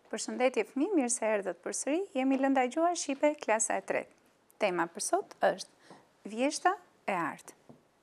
Përshëndetje fëmijë, mirë se erdhët përsëri. Jemi Lënda e Gjuhës Shqipe, klasa e 3. Tema për sot është vjeshta e artë.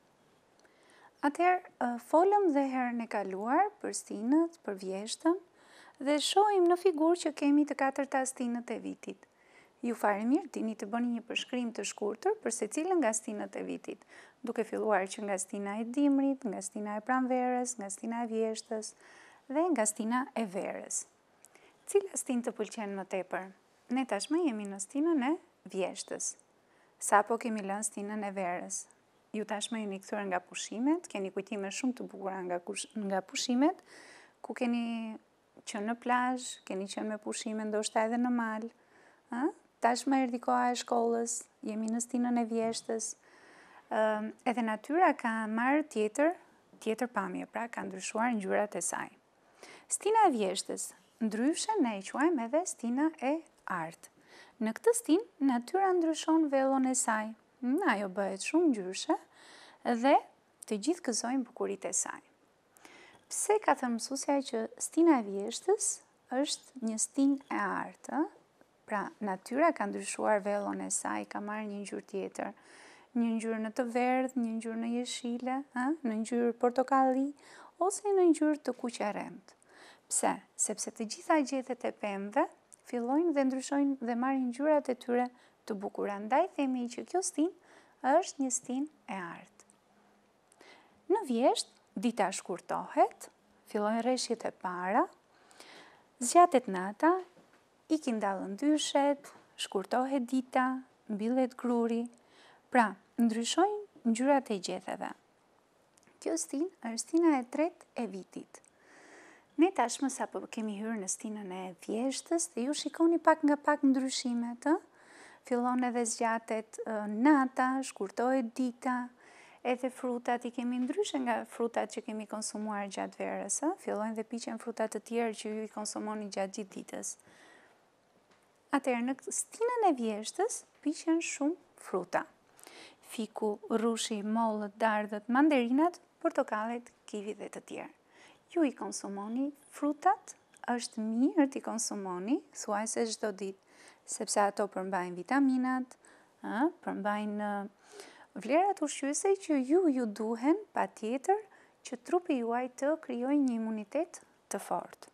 Atëherë, folëm dhe herën e kaluar për stinët, për vjeshtën, dhe shohim në figurë që kemi të 4 stinët e vitit. Ju fare mirë, dini të bëni një përshkrim të shkurtër për secilën nga stinët e vitit, duke filluar që nga stina e dimrit, nga stina e pranverës, nga stina e vjeshtës dhe nga stina e verës. Cila stinë të pëlqen më tepër? Ne tashmë jemi në stinën e vjeshtës. Sapo kemi lënë stinën e verës. Ju tashmë jeni kthyer nga pushimet, keni kujtime shumë të bukura nga pushimet, ku keni qenë në plazh, keni qenë me pushime ndoshta edhe në mal. Tashmë erdhi koha e shkollës, jemi në stinën e vjeshtës. Edhe natyra ka marrë tjetër pamje, pra ka ndryshuar ngjyrat e saj. Stina e vjeshtës, ndryshe ne e quajmë edhe stina e artë. Në këtë stinë, natyra ndryshon vellon e saj. Ajo bëhet shumë ngjyrshe dhe të gjithë gëzojnë bukuritë e saj. Pse ka thënë mësuesja që stina e vjeshtës është një stinë e artë? Pra, natyra ka ndryshuar vellon e saj, ka marrë një ngjyrë tjetër. Një ngjyrë në të verdhë, një ngjyrë në jeshile, në ngjyrë portokalli ose në ngjyrë të kuqe-rremtë. Pse? Sepse të gjitha gjethet e pemëve fillojnë dhe ndryshojnë dhe marrin ngjyrat e tyre të bukura. Ndaj themi që kjo stinë është një stinë e artë. Në vjesht, dita shkurtohet, fillojnë rreshjet e para, zgjatet nata, ikin dallëndyshet, shkurtohet dita, mbillet gruri. Pra, ndryshojnë ngjyrat e gjetheve. Kjo stinë është stina e 3 e vitit. Ne tashmë sapo kemi hyrë në stinën e vjeshtës dhe ju shikoni pak nga pak ndryshimet. Fillon edhe zgjatet nata, shkurtohet dita, edhe frutat i kemi ndryshe nga frutat që kemi konsumuar gjatë verës. Fillojnë dhe piqen frutat të tjerë që ju i konsumoni gjatë gjithë ditës. Atëherë, në stinën e vjeshtës piqen shumë fruta. Fiku, rrushi, mollët, dardhët, manderinat, portokallet, kivi dhe të tjerë. Ju i konsumoni frutat, është mirë t'i konsumoni, thuajse çdo ditë, sepse ato përmbajnë vitaminat, përmbajnë vlerat ushqyese që ju duhen patjetër që trupi juaj të krijojë një imunitet të fortë.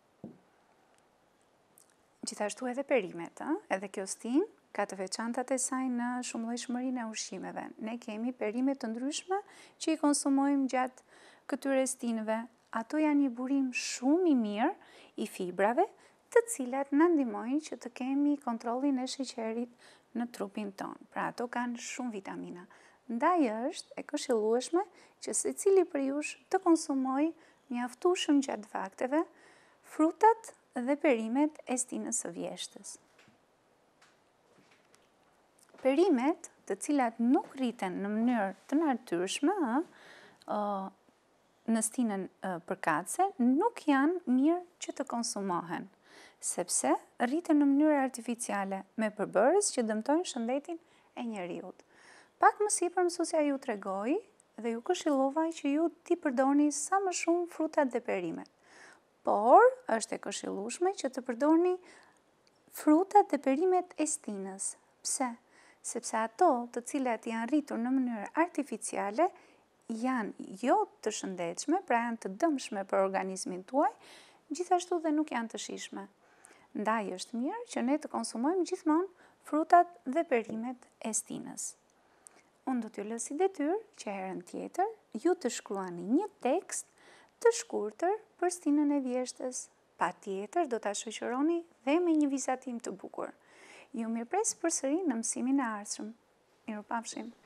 Gjithashtu edhe perimet, edhe kjo stinë ka të veçantat e saj në shumëllojshmërinë e ushqimeve. Ne kemi perime të ndryshme që i konsumojmë gjatë këtyre stinëve. Ato janë një burim shumë i mirë i fibrave, të cilat na ndihmojnë që të kemi kontrollin e sheqerit në trupin tonë. Pra ato kanë shumë vitamina. Ndaj është e këshillueshme që secili prej jush të konsumojë mjaftueshëm gjatë vakteve frutat dhe perimet e stinës së vjeshtës. Perimet, të cilat nuk rriten në mënyrë të natyrshme, në stinën përkatëse, nuk janë mirë që të konsumohen, sepse rriten në mënyrë artificiale me përbërës që dëmtojnë shëndetin e njeriut. Pak më sipër mësuesja ju tregoi dhe ju këshillovaj që ju t'i përdorni sa më shumë frutat dhe perimet. Por, është e këshillueshme që të përdorni frutat dhe perimet e stinës. Pse? Sepse ato të cilat janë rritur në mënyrë artificiale janë jo të shëndetshme, pra janë të dëmshme për organizmin tuaj, gjithashtu dhe nuk janë të shijshme. Ndaj është mirë që ne të konsumojmë gjithmonë frutat dhe perimet e stinës. Unë do t'ju lë si detyrë që herën tjetër ju të shkruani një tekst të shkurtër për stinën e vjeshtës. Patjetër do ta shoqëroni dhe me një vizatim të bukur. Ju mirëpres përsëri në mësimin e ardhshëm. Mirupafshim.